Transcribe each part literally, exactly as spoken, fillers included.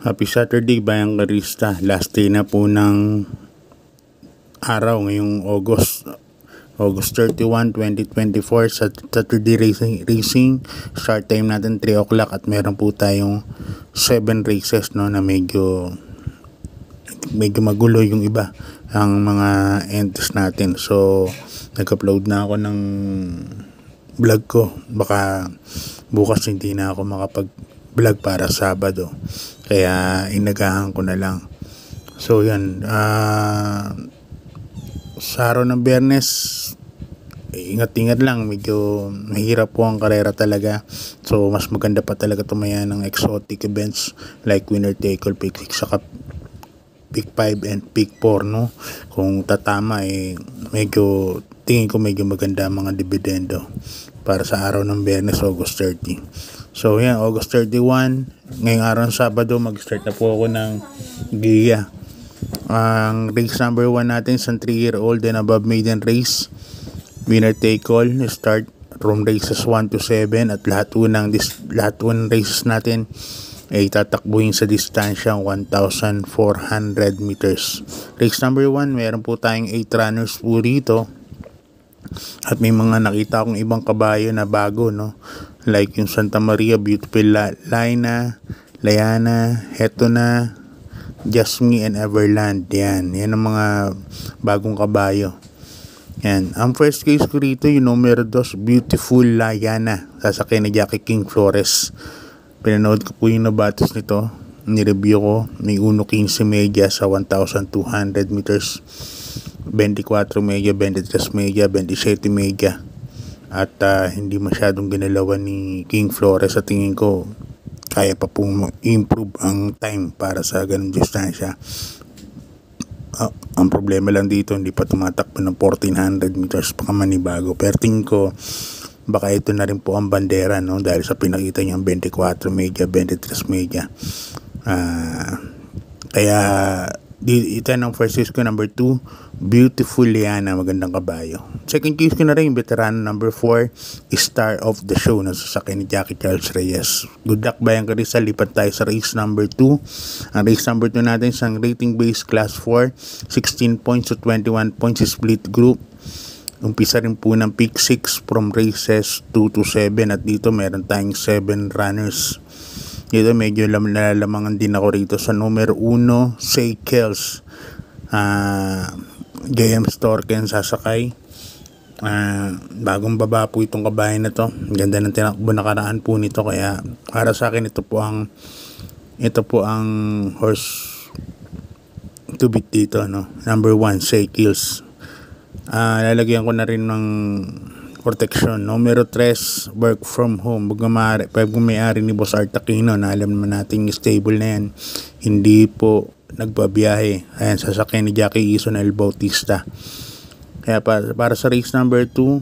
Happy Saturday, Bayang Karista. Last day na po ng araw ngayong August August thirty-first, twenty twenty-four sa Saturday racing, racing. Start time natin three o'clock at meron po tayong seven races, no, na medyo medyo magulo yung iba ang mga entries natin. So nag-upload na ako ng vlog ko. Baka bukas hindi na ako makapag vlog para Sabado, kaya inagahan ko na lang. So yan, uh, sa araw ng Biyernes, ingat-ingat lang, medyo mahirap po ang karera talaga. So mas maganda pa talaga tumaya ng exotic events like winner take all, pick six, saka pick five and pick four, no? Kung tatama, eh medyo tingin ko medyo maganda mga dividendo para sa araw ng Biyernes, August thirty. So yan, August thirty-first, ngayong araw ng Sabado, mag-start na po ako ng Gia. Ang race number one natin sa three year old and above maiden race, winner take all, start from races one to seven, at lahat unang lahat unang races natin ay tatakbuhin sa distansya one thousand four hundred meters. Race number one, meron po tayong eight runners po rito. At may mga nakita akong ibang kabayo na bago, no? Like yung Santa Maria, Beautiful Laina, Layana, Hetona, Jasmine, and Everland. Yan, yan ang mga bagong kabayo. Yan. Ang first case ko rito, yung numero two, Beautiful Layana, sasakyan ni Jackie King Flores. Pinanood ko po yung nabatos nito, nireview ko. May one fifteen media sa one thousand two hundred meters, twenty-four media, twenty-three media, twenty-seven media. At uh, hindi masyadong ginalawan ni King Flores. Sa tingin ko, kaya pa pong improve ang time para sa ganung distansya. Uh, ang problema lang dito, hindi pa tumatakbo ng fourteen hundred meters pa manibago. Pero tingin ko, baka ito na rin po ang bandera, no? Dahil sa pinakita niya ang twenty-four media, twenty-three media. Uh, kaya di, ito ang first case ko. Number two, Beautiful Liana, magandang kabayo. Second case ko na rin, veterano number four, Star of the Show, na sasakyan ni Jackie Charles Reyes. Good luck, Bayang Karista. Lipat tayo sa race number two. Ang race number two natin sa rating base class four, sixteen points to twenty-one points, split group. Umpisa rin po ng pick six from races two to seven, at dito meron tayong seven runners. Dito medyo nalalamangan din ako rito sa numero one, Seikels. Ah... Uh, J M Storken sasakay. Uh, bagong baba po itong kabayan na to. Ganda ng tinakbo na karaan po nito, kaya para sa akin ito po ang ito po ang horse to beat dito, no? Number one, Seikels. Uh, lalagyan ko na rin ng protection. Numero three, Work From Home. Pag may-ari ni Boss Art Aquino, na alam naman natin stable na yan, hindi po nagbabiyahe. Ayan, sasakyan ni Jackie Ison El Bautista. Kaya para, para sa race number two,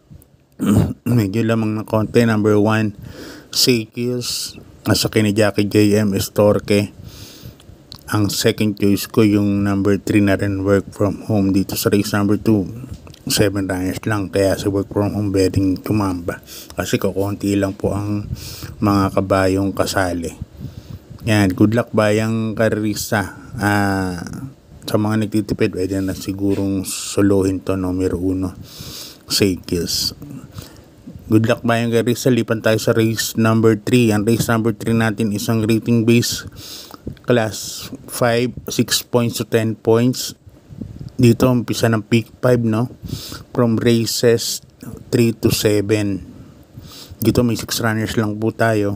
medyo lamang na konti. Number one, Seikels, sasakyan ni Jackie J M Estorque. Ang second choice ko yung number three na rin, Work From Home. Dito sa race number two, seven runners lang, kaya sa Work From Home pwedeng tumamba kasi kukunti lang po ang mga kabayong kasali. Yan, good luck, Bayang Karista. Ah, sa mga nagtitipid, pwede na sigurong solohin to, numero uno, Seikels. Good luck, Bayang Karista. Lipan tayo sa race number three. Ang race number three natin isang rating base class five, six points to ten points. Dito umpisa ng pick five, no? From races three to seven. Dito may six runners lang po tayo.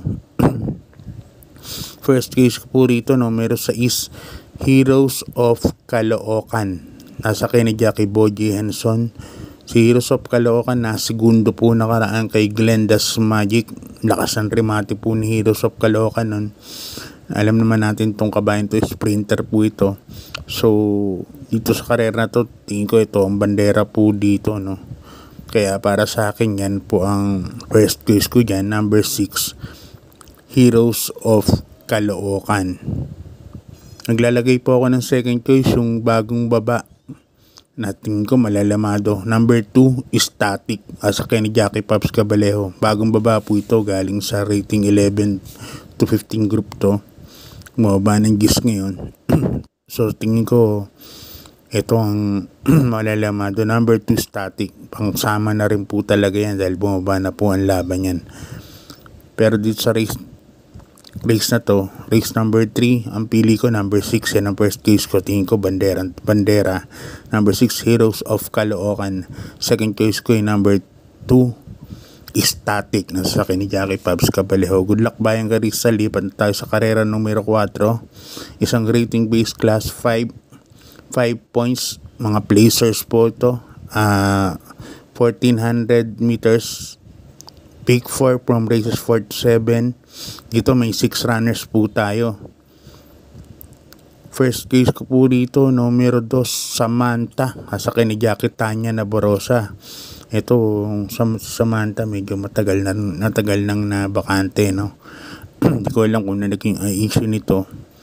First case ko po rito, numero six, Heroes of Caloocan. Nasa kay ni Jackie Boji Henson. Si Heroes of Caloocan na segundo po nakaraan kay Glenda's Magic. Lakas ang remate po ni Heroes of Caloocan nun. Alam naman natin tong kabayan to, sprinter po ito. So dito sa karera na to, tingin ko ito ang bandera po dito, no? Kaya para sa akin, yan po ang first case ko dyan, number six, Heroes of Caloocan. Naglalagay po ako ng second choice, yung bagong baba na tingin ko malalamado, number two, Static, sasakyan ni Jackie Pops Cabalejo. Bagong baba po ito, galing sa rating eleven to fifteen group to. Bumaba ng gis ngayon. So tingin ko ito ang malalamado. Number two, static. Pangsama na rin po talaga yan dahil bumaba na po ang laban yan. Pero dito sa race race na to, race number three, ang pili ko number six. Yan ang first case ko. Tingin ko bandera, bandera. Number six, Heroes of Caloocan. Second case ko yung number two, static. Nasa akin ni Jackie Pabs Cabalejo. Good luck Bayang Garissa. Lipat tayo sa karera numero four. Isang rating base class five. five points. Mga placers po ito. Uh, fourteen hundred meters. Pick four from races four to seven. Dito may six runners po tayo. First case ko po dito, numero two, Samantha. Nasa akin ni Jackie Tanya Naborosa. Ito, sa Samantha, medyo matagal na, natagal nang na bakante, no? Hindi ko alam kung na naging issue nito.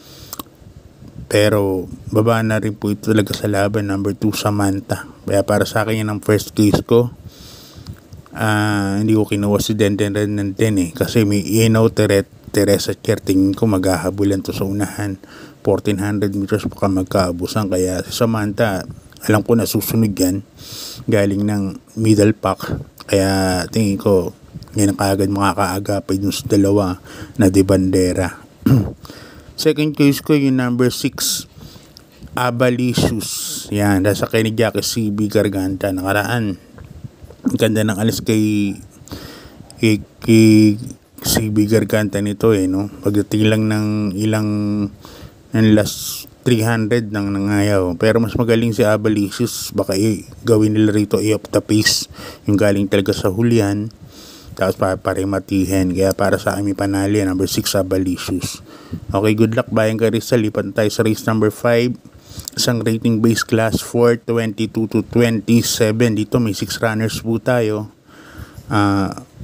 Pero, baba na rin po ito talaga sa laban. Number two, Samantha. Kaya para sa akin yan ang first case ko. Uh, hindi ko kinuha si Denden rin ng ten eh. Kasi may Eno, Teresa Cher. Tingin ko maghahabulan to sa unahan. fourteen hundred meters baka magkaabusan. Kaya si Samantha, alam ko na susunod yan. Galing ng middle pack. Kaya tingin ko yan ang kaagad makakaagapay dun sa dalawa na de bandera. Second case ko yung number six, Abalicious. Yan, nasa kay ni Jackie C B Garganta. Nakaraan, ang ganda ng alis kay kay, kay C B Garganta nito eh, no? Pagdating lang ng ilang ng last three hundred nang nangayaw. Pero mas magaling si Abalicious. Baka i- gawin nila rito i-up the pace. Yung galing talaga sa hulihan. Tapos pa parimatihin. Kaya para sa amin panali, number six, Abalicious. Okay, good luck Bayang Garissa. Lipat tayo sa race number five. Isang rating base class four, twenty-two to twenty-seven. Dito may six runners po tayo. Ah... Uh,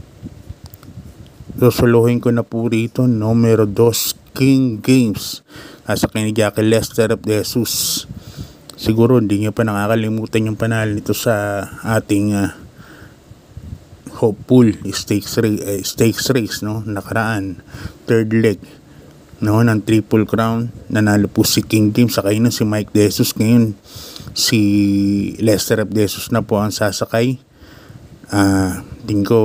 Susuluhin ko na po rito, numero two, King Games. Nasa kay ni Jackie Lester of Jesus. Siguro hindi nyo pa nakakalimutan yung panalo nito sa ating uh, hopeful stakes race, uh, stakes race, no? Nakaraan, third leg, no, ng Triple Crown. Nanalo po si King Games. Sakay na si Mike De Jesus. Ngayon si Lester of Jesus na po ang sasakay. Uh, tingin ko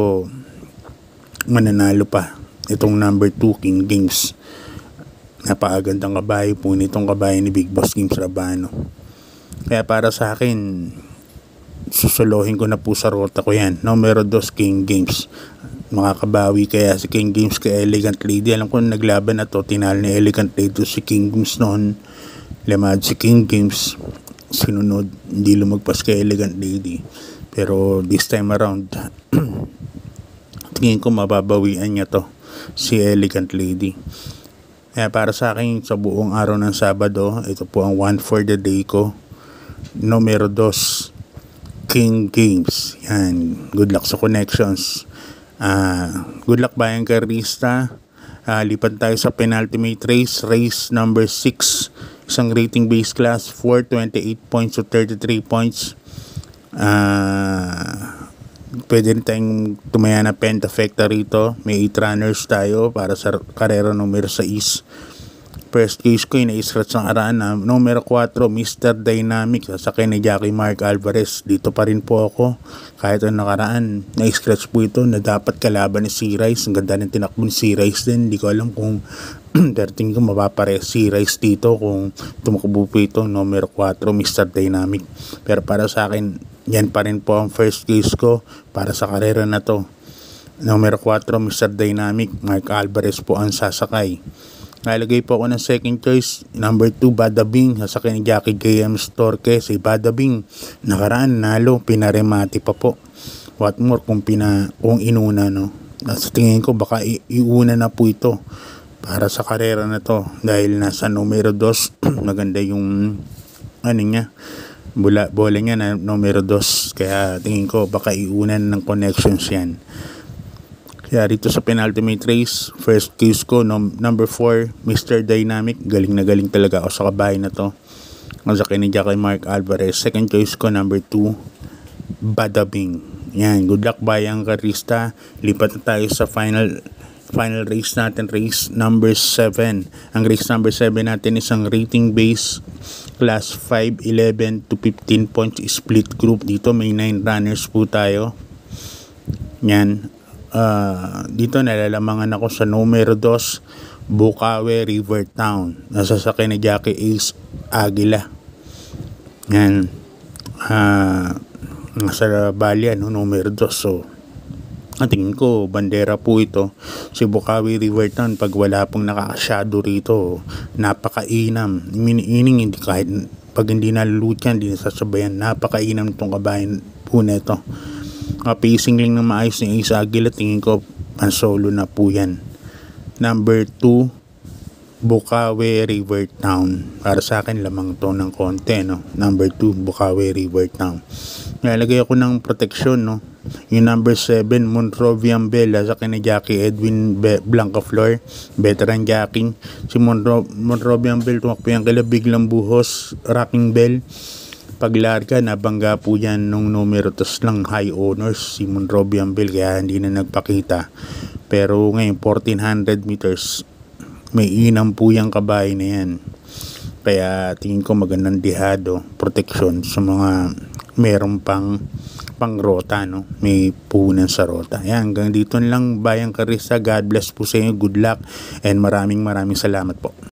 mananalo pa itong number two, King Games. Napakagandang kabayo po nitong kabayo ni Big Boss Games Rabano. Kaya para sa akin, susuluhin ko na po sa rota ko yan. Numero two, King Games. Makakabawi kaya si King Games kay Elegant Lady. Alam ko naglaban na to, tinalo ni Elegant Lady si King Games noon. Lemad si King Games. Sinunod, hindi lumagpas kay Elegant Lady. Pero this time around, tingin ko mababawian niya to, si Elegant Lady. Kaya para sa akin, sa buong araw ng Sabado, ito po ang one for the day ko. Numero two, King Games. Yan. Good luck sa connections. Uh, good luck Bayang Garissa. Uh, lipat tayo sa penultimate race. Race number six. Isang rating base class four, twenty-eight points to thirty-three points. Ah... Uh, pwede rin tayong tumaya na pentafecta rito. May eight runners tayo para sa karera numero six. First case ko yung na-scratch ng araan na numero four, Mister Dynamic. Sasakay ni Jackie Mark Alvarez. Dito pa rin po ako. Kahit ang nakaraan, na-scratch po ito na dapat kalaban ni C-Rice. Ang ganda ng tinakbo ni C-Rice din. Hindi ko alam kung dating ko mapapare C-Rice dito kung tumakbo po ito numero four, Mister Dynamic. Pero para sa akin, yan pa rin po ang first case ko para sa karera na to. Numero four, Mister Dynamic. Mark Alvarez po ang sasakay. Nalagay po ako ng second choice. Number two, Badabing. Sasakay ni Jackie K M Storke. Si Badabing, nakaraan, nalo. Pinaremati pa po. What more kung, pina, kung inuna, no? Sa tingin ko, baka i- iuna na po ito para sa karera na to. Dahil nasa numero two, maganda yung ano niya. Bula, bola niya na numero two. Kaya tingin ko baka iunan ng connections yan. Kaya rito sa penultimate race, first case ko, no, number four, Mister Dynamic. Galing na galing talaga ako sa kabahay na to. Ang sa ni Jackie Mark Alvarez. Second choice ko, number two, Badabing. Yan, good luck Bayang Garissa. Lipat na tayo sa final final race natin, race number seven. Ang race number seven natin isang rating base class five, eleven to fifteen points split group. Dito may nine runners po tayo. Yan. Uh, dito nalalamangan ako sa numero two, Bukawe River Town. Nasasakay na Jackie Ace Aguila. Yan. Uh, nasa Bali, no, numero two. So, ang tingin ko, bandera po ito. Si Bukawi River Town, pag wala pong nakakasyado rito, napakainam. Miniining, hindi kahit, pag hindi nalulut yan, hindi nasasabayan. Napakainam itong kabayan po na ito. Uh, pacing lang ng maayos ni Ace Aguila, tingin ko, pansolo na po yan. Number two, Bukawi River Town. Para sa akin, lamang to ng konti, no? Number two, Bukawi River Town. Nalagay ako ng protection, no? Yung number seven, Monrovian Bella sa kina Jackie Edwin Be- Blancaflor, veteran jacking. Si Monro- Monrovian Bell, tumakbo yan kila biglang buhos, rocking bell. Paglarga, nabangga po yan nung numero, tas lang high honors si Monrovian Bell, kaya hindi na nagpakita. Pero ngayon, fourteen hundred meters, may inam po yung kabahay na yan. Kaya tingin ko magandang dihado, protection sa mga meron pang pang rota, no? May puhunan sa rota. Yan, hanggang dito lang Bayang Karista. God bless po sa inyo. Good luck and maraming maraming salamat po.